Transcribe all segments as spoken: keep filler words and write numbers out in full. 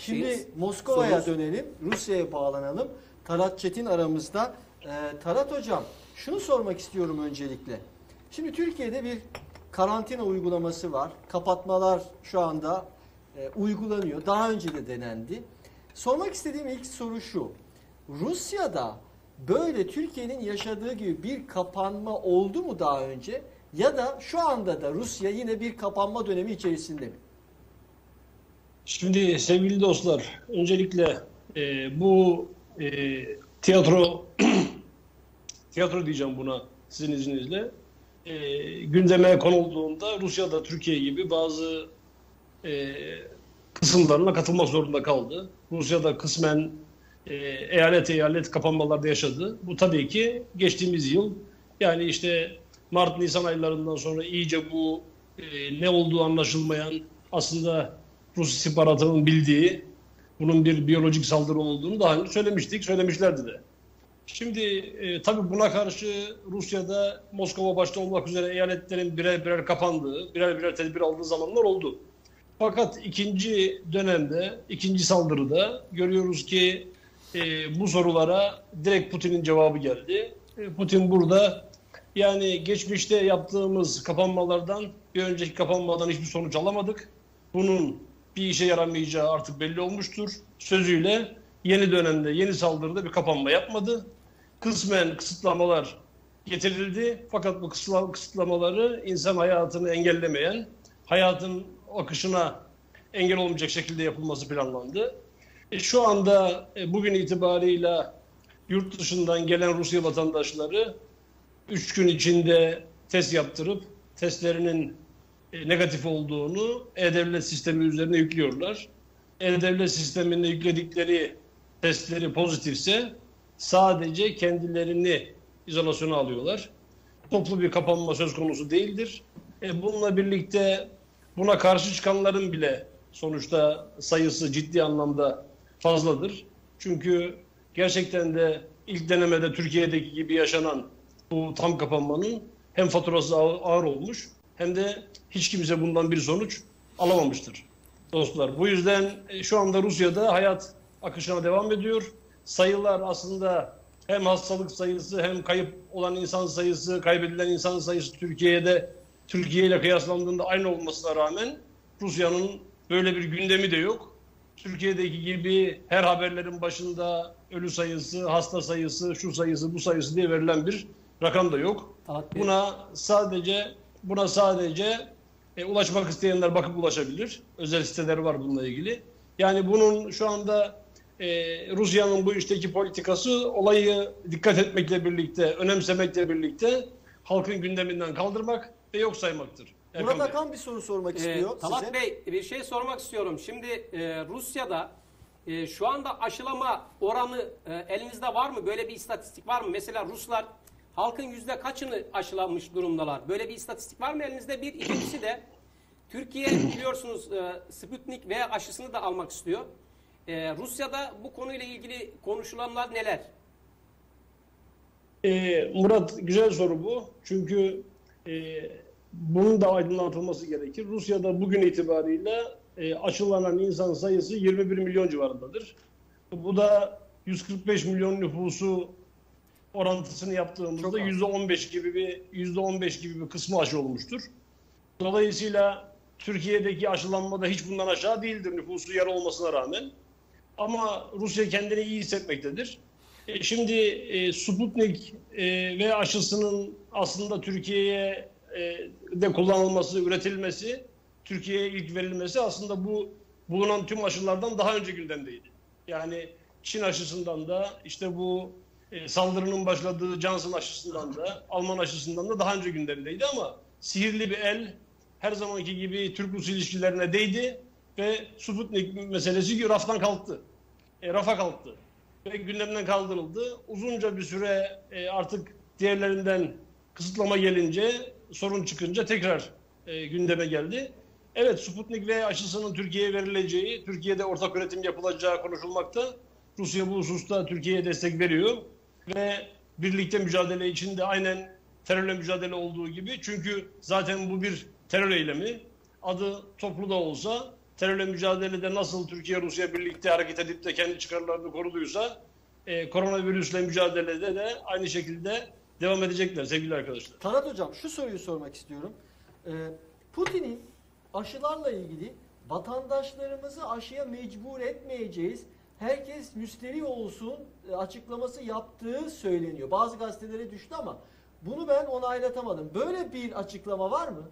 Şimdi şeyiz. Moskova'ya sorumuz. dönelim, Rusya'ya bağlanalım. Talat Çetin aramızda. Ee, Talat Hocam, şunu sormak istiyorum öncelikle. Şimdi Türkiye'de bir karantina uygulaması var. Kapatmalar şu anda e, uygulanıyor. Daha önce de denendi. Sormak istediğim ilk soru şu. Rusya'da böyle Türkiye'nin yaşadığı gibi bir kapanma oldu mu daha önce? Ya da şu anda da Rusya yine bir kapanma dönemi içerisinde mi? Şimdi sevgili dostlar, öncelikle e, bu e, tiyatro tiyatro diyeceğim buna sizin izninizle. E, gündeme konulduğunda Rusya'da Türkiye gibi bazı e, kısımlarına katılmak zorunda kaldı. Rusya'da kısmen e, eyalet eyalet kapanmalarda yaşadı. Bu tabii ki geçtiğimiz yıl, yani işte Mart-Nisan aylarından sonra iyice bu e, ne olduğu anlaşılmayan, aslında Rus istihbaratının bildiği bunun bir biyolojik saldırı olduğunu daha önce söylemiştik, söylemişlerdi de. Şimdi e, tabii buna karşı Rusya'da Moskova başta olmak üzere eyaletlerin birer birer kapandığı, birer birer tedbir aldığı zamanlar oldu. Fakat ikinci dönemde, ikinci saldırıda görüyoruz ki e, bu sorulara direkt Putin'in cevabı geldi. E, Putin burada, yani geçmişte yaptığımız kapanmalardan, bir önceki kapanmadan hiçbir sonuç alamadık. Bunun bir işe yaramayacağı artık belli olmuştur sözüyle yeni dönemde, yeni saldırıda bir kapanma yapmadı. Kısmen kısıtlamalar getirildi. Fakat bu kısıtlamaları insan hayatını engellemeyen, hayatın akışına engel olmayacak şekilde yapılması planlandı. E şu anda e, bugün itibarıyla yurt dışından gelen Rusya vatandaşları üç gün içinde test yaptırıp testlerinin e, negatif olduğunu E-Devlet sistemi üzerine yüklüyorlar. E-Devlet sisteminde yükledikleri testleri pozitifse sadece kendilerini izolasyona alıyorlar. Toplu bir kapanma söz konusu değildir. E, bununla birlikte buna karşı çıkanların bile sonuçta sayısı ciddi anlamda fazladır. Çünkü gerçekten de ilk denemede Türkiye'deki gibi yaşanan bu tam kapanmanın hem faturası ağır olmuş hem de hiç kimse bundan bir sonuç alamamıştır dostlar. Bu yüzden şu anda Rusya'da hayat akışına devam ediyor. Sayılar aslında hem hastalık sayısı hem kayıp olan insan sayısı, kaybedilen insan sayısı Türkiye'de Türkiye ile kıyaslandığında aynı olmasına rağmen Rusya'nın böyle bir gündemi de yok. Türkiye'deki gibi her haberlerin başında ölü sayısı, hasta sayısı, şu sayısı, bu sayısı diye verilen bir rakam da yok. Buna sadece buna sadece e, ulaşmak isteyenler bakıp ulaşabilir. Özel siteler var bununla ilgili. Yani bunun şu anda e, Rusya'nın bu işteki politikası olayı dikkat etmekle birlikte, önemsemekle birlikte halkın gündeminden kaldırmak ve yok saymaktır. Murat Akan bir soru sormak Ee, istiyor Talat size. Bey, bir şey sormak istiyorum. Şimdi e, Rusya'da e, şu anda aşılama oranı e, elinizde var mı? Böyle bir istatistik var mı? Mesela Ruslar halkın yüzde kaçını aşılanmış durumdalar? Böyle bir istatistik var mı elinizde? Bir. İkincisi de Türkiye biliyorsunuz e, Sputnik V aşısını da almak istiyor. E, Rusya'da bu konuyla ilgili konuşulanlar neler? Ee, Murat, güzel soru bu. Çünkü e, bunun da aydınlatılması gerekir. Rusya'da bugün itibariyle e, aşılanan insan sayısı yirmi bir milyon civarındadır. Bu da yüz kırk beş milyon nüfusu orantısını yaptığımızda yüzde on beş gibi bir yüzde on beş gibi bir kısmı aşı olmuştur. Dolayısıyla Türkiye'deki aşılanma da hiç bundan aşağı değildir nüfusu yarı olmasına rağmen. Ama Rusya kendini iyi hissetmektedir. E şimdi e, Sputnik e, ve aşısının aslında Türkiye'ye e, de kullanılması, üretilmesi, Türkiye'ye ilk verilmesi aslında bu bulunan tüm aşılardan daha önce gündemdeydi. Yani Çin aşısından da, işte bu e, saldırının başladığı Johnson aşısından da, Alman aşısından da daha önce gündemdeydi ama sihirli bir el her zamanki gibi Türk-Rus ilişkilerine değdi ve Sputnik meselesi raftan kalktı. E, rafa kalktı. Ve gündemden kaldırıldı. Uzunca bir süre e, artık diğerlerinden kısıtlama gelince, sorun çıkınca tekrar e, gündeme geldi. Evet, Sputnik V aşısının Türkiye'ye verileceği, Türkiye'de ortak üretim yapılacağı konuşulmakta. Rusya bu hususta Türkiye'ye destek veriyor. Ve birlikte mücadele içinde aynen terörle mücadele olduğu gibi. Çünkü zaten bu bir terör eylemi. Adı toplu da olsa terörle mücadelede nasıl Türkiye-Rusya birlikte hareket edip de kendi çıkarlarını koruduysa e, koronavirüsle mücadelede de aynı şekilde devam edecekler sevgili arkadaşlar. Talat Hocam şu soruyu sormak istiyorum. Ee, Putin'in aşılarla ilgili vatandaşlarımızı aşıya mecbur etmeyeceğiz, herkes müsterih olsun e, açıklaması yaptığı söyleniyor. Bazı gazetelere düştü ama bunu ben onaylatamadım. Böyle bir açıklama var mı?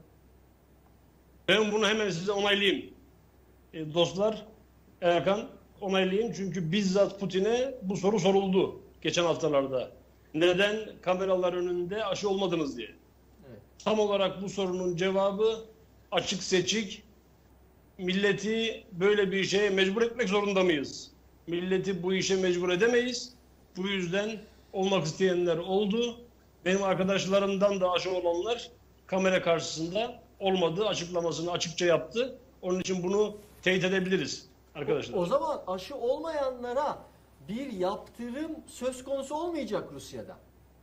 Ben bunu hemen size onaylayayım. E, dostlar, Erkan onaylayayım. Çünkü bizzat Putin'e bu soru soruldu geçen haftalarda. Neden kameralar önünde aşı olmadınız diye. Evet. Tam olarak bu sorunun cevabı açık seçik. Milleti böyle bir şeye mecbur etmek zorunda mıyız? Milleti bu işe mecbur edemeyiz. Bu yüzden olmak isteyenler oldu. Benim arkadaşlarımdan da aşı olanlar kamera karşısında olmadı açıklamasını açıkça yaptı. Onun için bunu teyit edebiliriz arkadaşlar. O, o zaman aşı olmayanlara bir yaptırım söz konusu olmayacak Rusya'da.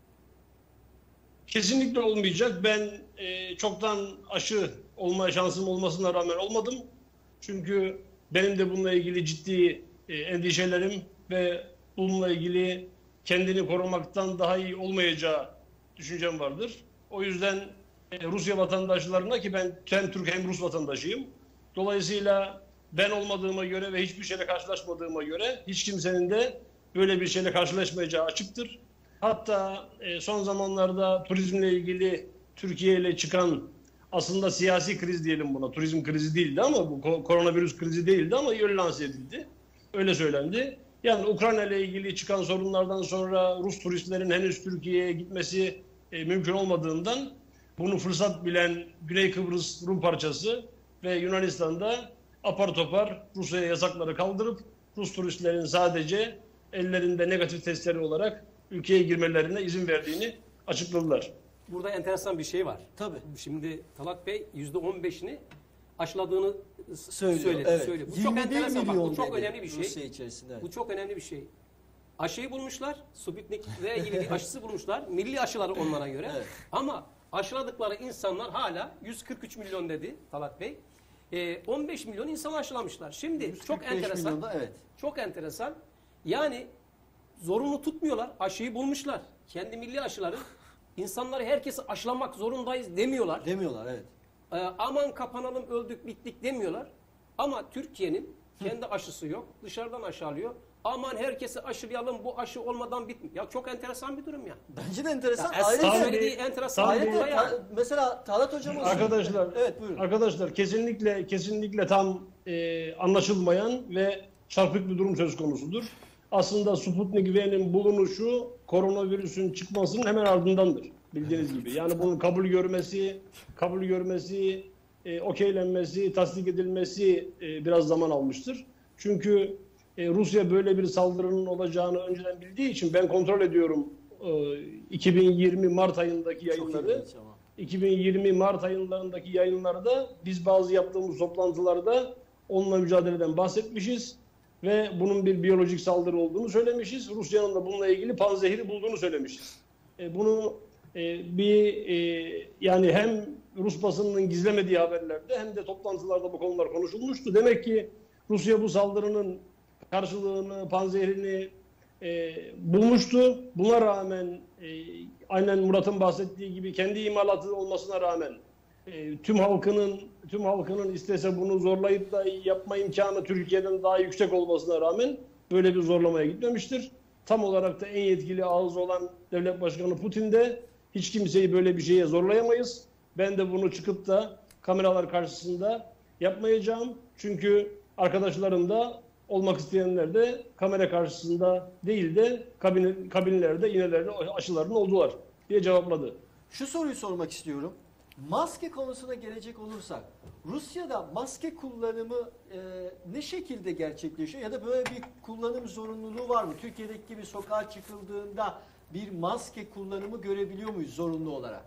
Kesinlikle olmayacak. Ben e, çoktan aşı olma şansım olmasına rağmen olmadım. Çünkü benim de bununla ilgili ciddi e, endişelerim ve bununla ilgili kendini korumaktan daha iyi olmayacağı düşüncem vardır. O yüzden e, Rusya vatandaşlarına, ki ben hem Türk hem Rus vatandaşıyım. Dolayısıyla ben olmadığıma göre ve hiçbir şeyle karşılaşmadığıma göre hiç kimsenin de böyle bir şeyle karşılaşmayacağı açıktır. Hatta e, son zamanlarda turizmle ilgili Türkiye ile çıkan aslında siyasi kriz diyelim buna. Turizm krizi değildi ama bu koronavirüs krizi değildi ama öyle lanse edildi. Öyle söylendi. Yani Ukrayna ile ilgili çıkan sorunlardan sonra Rus turistlerin henüz Türkiye'ye gitmesi e, mümkün olmadığından bunu fırsat bilen Güney Kıbrıs Rum parçası ve Yunanistan'da apar topar Rusya'ya yasakları kaldırıp Rus turistlerin sadece ellerinde negatif testleri olarak ülkeye girmelerine izin verdiğini açıkladılar. Burada enteresan bir şey var. Tabii. Şimdi Talat Bey yüzde on beşini aşıladığını s- Söylüyor. söyledi. Evet. söyledi. Bu yirmi çok bir enteresan. Bak, milyon bu çok dedi önemli bir şey. Rusya içerisinde. Evet. Bu çok önemli bir şey. Aşıyı bulmuşlar. Sputnik ve ilgili bir aşısı bulmuşlar. Milli aşıları onlara göre. Evet. Ama aşıladıkları insanlar hala yüz kırk üç milyon dedi Talat Bey. Ee, on beş milyon insan aşılamışlar. Şimdi çok yüz kırk beş enteresan. milyonda, evet. Çok enteresan. Yani zorunlu tutmuyorlar. Aşıyı bulmuşlar. Kendi milli aşıları. İnsanları herkesi aşılamak zorundayız demiyorlar. Demiyorlar, evet. Ee, aman kapanalım öldük bittik demiyorlar. Ama Türkiye'nin kendi aşısı yok. Dışarıdan aşı alıyor. Aman herkesi aşılayalım bu aşı olmadan bitmiyor. Ya çok enteresan bir durum ya. Bence de enteresan. Ya esas Ayrıca, söylediği enteresan bir ayrıca olay ya. ta- mesela Talat Hocam'ın... Arkadaşlar, Evet, buyurun. arkadaşlar kesinlikle kesinlikle tam e, anlaşılmayan ve çarpık bir durum söz konusudur. Aslında Sputnik V'nin bulunuşu koronavirüsün çıkmasının hemen ardındandır. Bildiğiniz gibi. Yani bunun kabul görmesi, kabul görmesi, e, okeylenmesi, tasdik edilmesi e, biraz zaman almıştır. Çünkü e, Rusya böyle bir saldırının olacağını önceden bildiği için ben kontrol ediyorum e, iki bin yirmi Mart ayındaki Çok yayınları. ilginç ama. iki bin yirmi Mart aylarındaki yayınlarda biz bazı yaptığımız toplantılarda onunla mücadeleden bahsetmişiz ve bunun bir biyolojik saldırı olduğunu söylemişiz. Rusya'nın da bununla ilgili panzehiri bulduğunu söylemişiz. E, bunu e, bir e, yani hem Rus basınının gizlemediği haberlerde hem de toplantılarda bu konular konuşulmuştu. Demek ki Rusya bu saldırının karşılığını, panzehirini e, bulmuştu. Buna rağmen e, aynen Murat'ın bahsettiği gibi kendi imalatı olmasına rağmen e, tüm halkının tüm halkının istese bunu zorlayıp da yapma imkanı Türkiye'den daha yüksek olmasına rağmen böyle bir zorlamaya gitmemiştir. Tam olarak da en yetkili ağız olan devlet başkanı Putin de hiç kimseyi böyle bir şeye zorlayamayız. Ben de bunu çıkıp da kameralar karşısında yapmayacağım. Çünkü arkadaşlarım da olmak isteyenler de kamera karşısında değil de kabin, kabinlerde, inelerde aşılarını oldular diye cevapladı. Şu soruyu sormak istiyorum. Maske konusuna gelecek olursak, Rusya'da maske kullanımı e, ne şekilde gerçekleşiyor ya da böyle bir kullanım zorunluluğu var mı? Türkiye'deki gibi sokağa çıkıldığında bir maske kullanımı görebiliyor muyuz zorunlu olarak?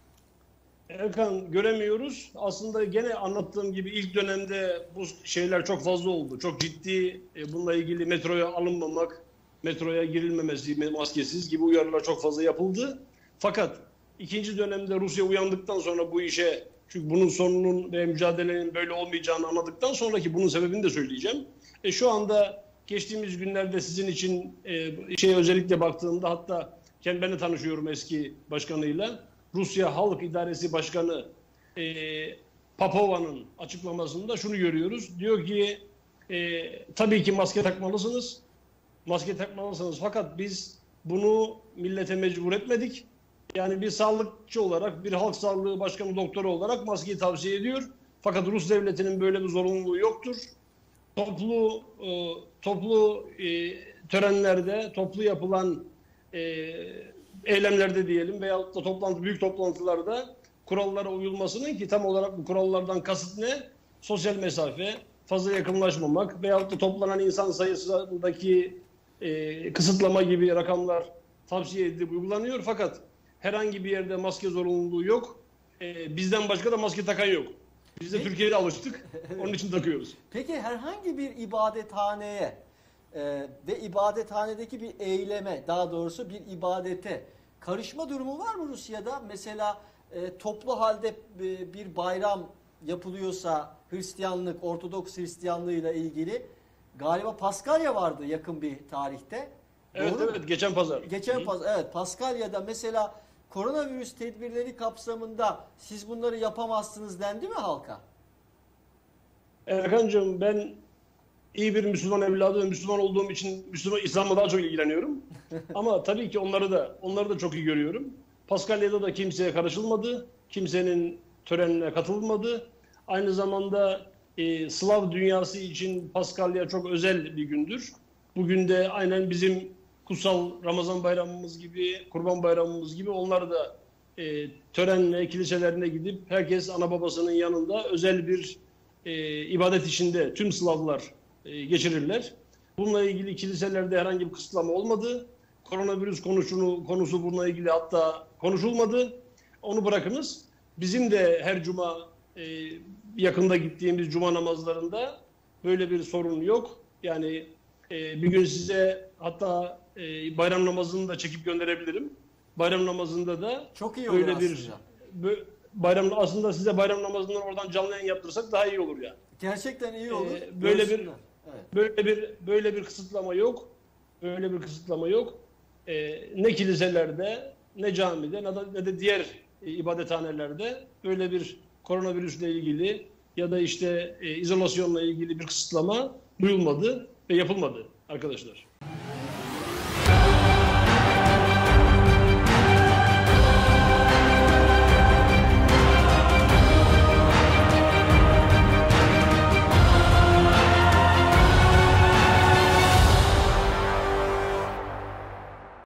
Erkan, göremiyoruz. Aslında gene anlattığım gibi ilk dönemde bu şeyler çok fazla oldu. Çok ciddi e, bununla ilgili metroya alınmamak, metroya girilmemesi maskesiz gibi uyarılar çok fazla yapıldı. Fakat ikinci dönemde Rusya uyandıktan sonra bu işe Çünkü bunun sonunun ve mücadelenin böyle olmayacağını anladıktan sonraki bunun sebebini de söyleyeceğim. E şu anda geçtiğimiz günlerde sizin için e, şey özellikle baktığımda, hatta ben de tanışıyorum eski başkanıyla. Rusya Halk İdaresi Başkanı e, Papova'nın açıklamasında şunu görüyoruz. Diyor ki e, tabii ki maske takmalısınız. Maske takmalısınız fakat biz bunu millete mecbur etmedik. Yani bir sağlıkçı olarak, bir halk sağlığı başkanı doktoru olarak maskeyi tavsiye ediyor. Fakat Rus devletinin böyle bir zorunluluğu yoktur. Toplu e, toplu e, törenlerde, toplu yapılan e, eylemlerde diyelim veyahut da toplantı, büyük toplantılarda kurallara uyulmasının, ki tam olarak bu kurallardan kasıt ne? Sosyal mesafe, fazla yakınlaşmamak veyahut da toplanan insan sayısındaki e, kısıtlama gibi rakamlar tavsiye edilip uygulanıyor. Fakat herhangi bir yerde maske zorunluluğu yok. E, bizden başka da maske takan yok. Biz de Peki. Türkiye'de alıştık. Onun için takıyoruz. Peki herhangi bir ibadethaneye e, ve ibadethanedeki bir eyleme, daha doğrusu bir ibadete karışma durumu var mı Rusya'da? Mesela e, toplu halde e, bir bayram yapılıyorsa Hristiyanlık, Ortodoks Hristiyanlığıyla ilgili galiba Paskalya vardı yakın bir tarihte. Evet Doğru mu? evet, geçen pazar. Geçen Hı. pazar, evet, Paskalya'da mesela koronavirüs tedbirleri kapsamında siz bunları yapamazsınız dendi mi halka? Erkancığım, ben iyi bir Müslüman evladı ve Müslüman olduğum için Müslüman İslam'la daha çok ilgileniyorum. Ama tabii ki onları da onları da çok iyi görüyorum. Paskalya'da da kimseye karışılmadı. Kimsenin törenine katılmadı. Aynı zamanda e, Slav dünyası için Paskalya çok özel bir gündür. Bugün de aynen bizim kutsal Ramazan bayramımız gibi, Kurban bayramımız gibi onlar da e, törenle, kiliselerine gidip herkes ana babasının yanında özel bir e, ibadet içinde tüm Slavlar e, geçirirler. Bununla ilgili kiliselerde herhangi bir kısıtlama olmadı. Koronavirüs konusunu, konusu bununla ilgili hatta konuşulmadı. Onu bırakınız. Bizim de her cuma e, yakında gittiğimiz cuma namazlarında böyle bir sorun yok. Yani e, bir gün size hatta e, bayram namazını da çekip gönderebilirim. Bayram namazında da Çok iyi olur böyle aslında. bir bö- bayram aslında size bayram namazından oradan canlı yayın yaptırsak daha iyi olur ya. Yani. Gerçekten iyi olur. Ee, böyle bir Görsünler. Evet. böyle bir böyle bir kısıtlama yok. Böyle bir kısıtlama yok. Ee, ne kiliselerde, ne camide, ne de, ne de diğer e, ibadethanelerde böyle bir koronavirüsle ilgili ya da işte e, izolasyonla ilgili bir kısıtlama duyulmadı ve yapılmadı arkadaşlar.